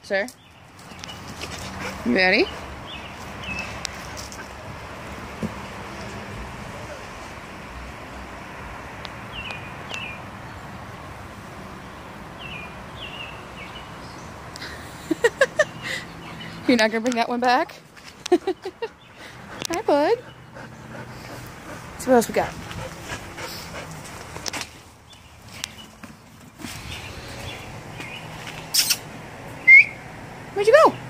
Sir? You ready? You're not gonna bring that one back? Hi, bud. So what else we got? Where'd you go?